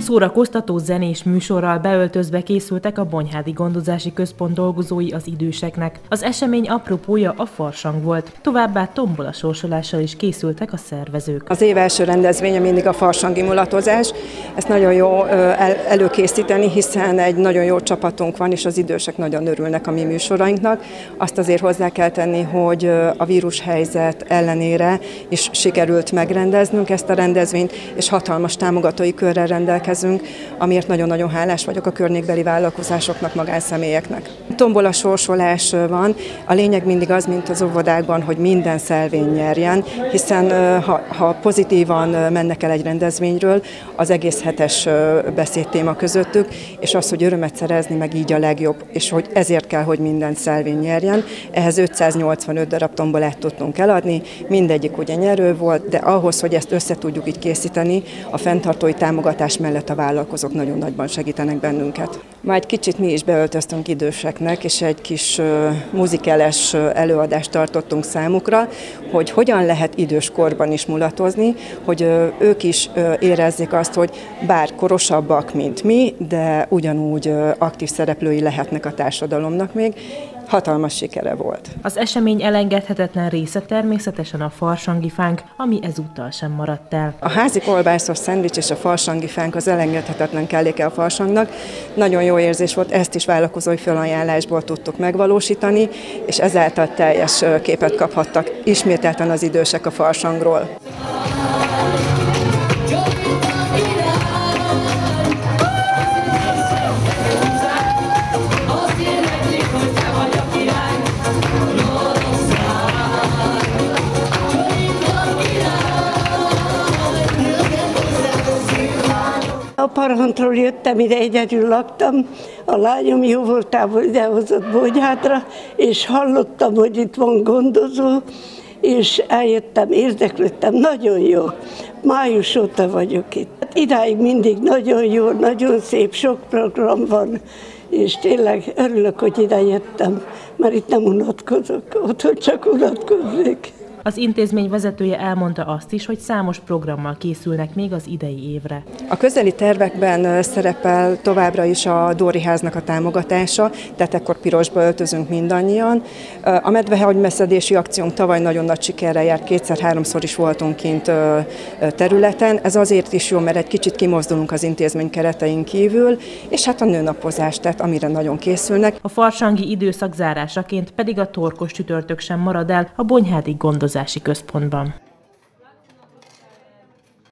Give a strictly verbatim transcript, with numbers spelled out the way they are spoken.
Szórakoztató zenés műsorral beöltözve készültek a Bonyhádi Gondozási Központ dolgozói az időseknek. Az esemény apropója a farsang volt, továbbá tombola sorsolással is készültek a szervezők. Az év első rendezvénye mindig a farsangi mulatozás. Ezt nagyon jó el előkészíteni, hiszen egy nagyon jó csapatunk van, és az idősek nagyon örülnek a mi műsorainknak. Azt azért hozzá kell tenni, hogy a vírushelyzet ellenére is sikerült megrendeznünk ezt a rendezvényt, és hatalmas támogatói körrel rendelkezünk, amiért nagyon-nagyon hálás vagyok a környékbeli vállalkozásoknak, magánszemélyeknek. Tombola sorsolás van, a lényeg mindig az, mint az óvodákban, hogy minden szelvény nyerjen, hiszen ha, ha pozitívan mennek el egy rendezvényről, az egész hetes beszédtéma közöttük, és az, hogy örömet szerezni, meg így a legjobb, és hogy ezért kell, hogy minden szelvény nyerjen. Ehhez ötszáznyolcvanöt darab tombolát tudtunk eladni, mindegyik ugye nyerő volt, de ahhoz, hogy ezt össze tudjuk így készíteni, a fenntartói támogatás mellett a vállalkozók nagyon nagyban segítenek bennünket. Már egy kicsit mi is beöltöztünk időseknek, és egy kis uh, muzikeles uh, előadást tartottunk számukra, hogy hogyan lehet idős korban is mulatozni, hogy uh, ők is uh, érezzék azt, hogy bár korosabbak, mint mi, de ugyanúgy uh, aktív szereplői lehetnek a társadalomnak még. Hatalmas sikere volt. Az esemény elengedhetetlen része természetesen a farsangi fánk, ami ezúttal sem maradt el. A házi kolbászos szendvics és a farsangi fánk az elengedhetetlen kelléke a farsangnak. Nagyon jó érzés volt, ezt is vállalkozói felajánlásból tudtuk megvalósítani, és ezáltal teljes képet kaphattak ismételten az idősek a farsangról. A Parhantról jöttem, ide egyedül laktam, a lányom jó voltából idehozott Bonyhádra, és hallottam, hogy itt van gondozó, és eljöttem, érdeklődtem, nagyon jó. Május óta vagyok itt. Idáig mindig nagyon jó, nagyon szép, sok program van, és tényleg örülök, hogy ide jöttem, mert itt nem unatkozok, otthon csak unatkoznék. Az intézmény vezetője elmondta azt is, hogy számos programmal készülnek még az idei évre. A közeli tervekben szerepel továbbra is a Dóri háznak a támogatása, tehát ekkor pirosba öltözünk mindannyian. A medvehagymeszedési akciónk tavaly nagyon nagy sikerrel járt, kétszer-háromszor is voltunk kint területen. Ez azért is jó, mert egy kicsit kimozdulunk az intézmény keretein kívül, és hát a nőnapozás, tehát amire nagyon készülnek. A farsangi időszak zárásaként pedig a torkos csütörtök sem marad el a Bonyhádi Gondozási Központban.